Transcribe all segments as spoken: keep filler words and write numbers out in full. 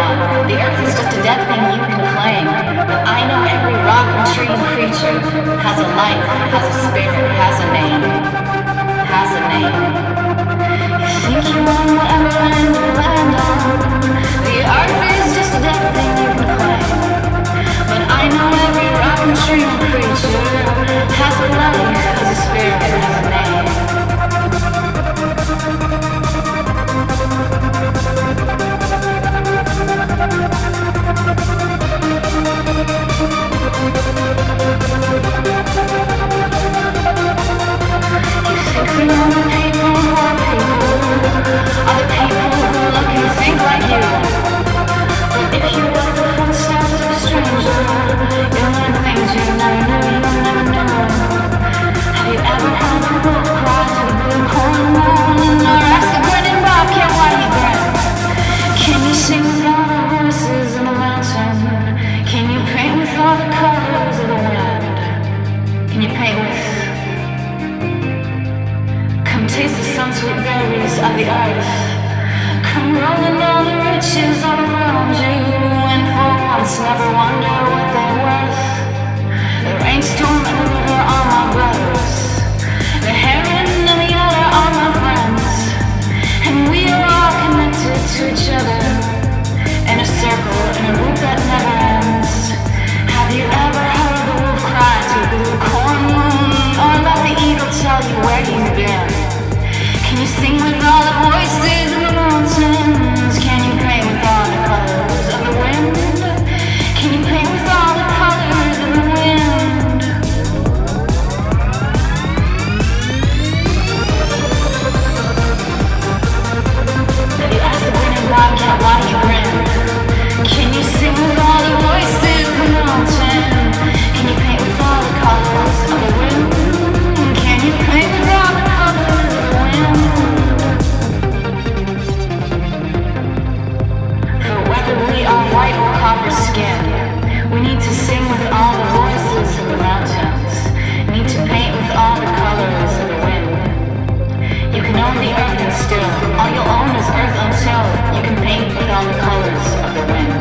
on. The earth is just a dead thing you can claim. But I know every rock and tree and creature has a life, has a spirit, has a name. Has a name. You think you own whatever land you land on. The earth is just a dead thing you can claim. But I know every rock and tree and creature has a life, has a spirit, has a name. You think the only people who are people are the people who look and think like you. But if you walk the footsteps of a stranger, you'll learn things you never knew, you never knew. Have you ever heard the wolf cry to the blue corn moon, or ask the grinning bobcat why he grins? Can you sing with all the voices in the mountain? Can you paint with all the colors of the wind? Can you paint with... Come taste the sun-sweet berries of the earth. Come rolling all the riches all around you, and for once never wonder what they're worth. The rainstorm and the river are my brothers. The heron and the otter are my friends. And we are all connected to each other in a circle, in a loop that never ends. Have you ever heard the wolf cry to the blue corn moon, or let the eagle tell you where he's been? Can you sing with all the voices in the mountains? Can you paint with all the colors of the wind? Can you paint with all the colors of the wind? Have you asked the grinning bobcat why he grinned? Can you sing with all the voices in the mountain? Can you paint with all the colors of the wind? Can you paint with all the colors of the wind? For whether we are white or copper skin, we need to sing with all the voices of the mountains. Need to paint with all the colors of the wind. You can own the earth and still, all you'll own is earth until you can paint with all the colors of the wind.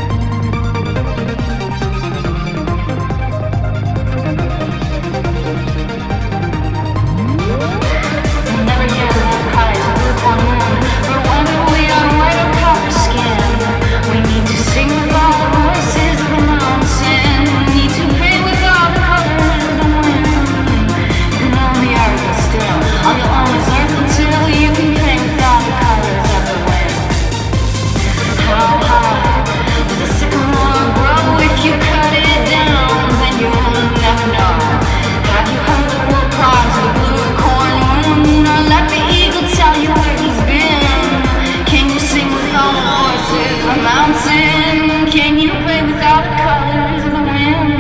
You'll never hear the wolf cry to the blue corn moon, but whether we are white or copper skin, we need to sing with all the voices of the mountain. Need to paint with all the colors of the wind. You can own the earth and still, all you'll own is earth until you can paint with all the colors of the wind. How high does a sycamore grow? If you cut it down, then you'll never know. Have you heard the wolf cry to the blue corn moon, or let the eagle tell you where he's been? Can you sing with all the voices of the mountain? Can you play with all the colors of the wind?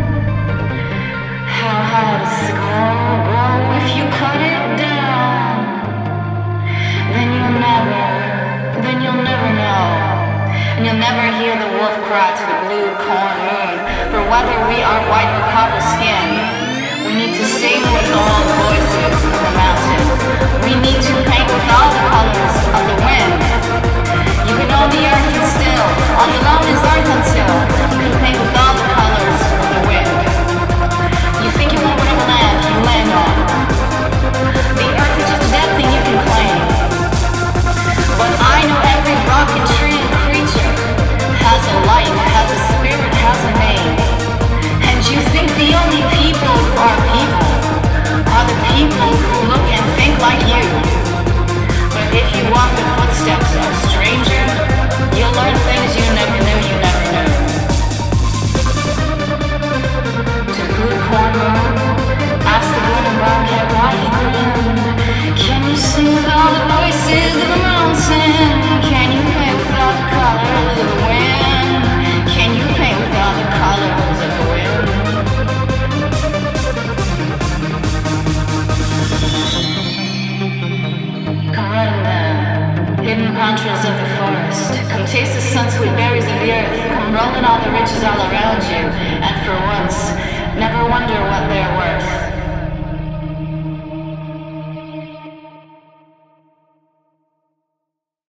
How high does a sycamore grow? If you cut it down, then you'll never, then you'll never know. And you'll never hear the wolf cry to the blue corn moon. For whether we are white or copper skin, we need to sing with all the voices of the mountain. We need to paint with all the colors of the wind. You can own the earth and still, all you own is earth until you can paint with all the colors of the wind. You think you want whatever land you land on. The earth is just a dead thing you can claim. But I know every rock and tree and creature has a life, has a spirit, has a name. And you think the only people who are people are the people who look and think like you. But if you walk the footsteps of a stranger, you'll learn things you never knew, you never knew. To the blue corn moon, ask the grinning bobcat why he grinned. Can you sing with all the voices of the mountain? Can you paint with all the colors of the wind? Can you paint with all the colors of the wind? Come running down, hidden contrails of the forest. Come taste the sun-sweet berries of the earth. Come rolling all the riches all around you,